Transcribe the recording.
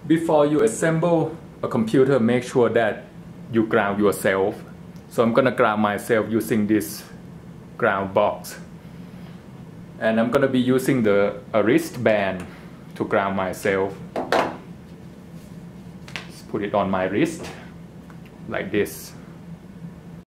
Before you assemble a computer, make sure that you ground yourself. So I'm gonna ground myself using this ground box. And I'm gonna be using a wristband to ground myself. Just put it on my wrist like this.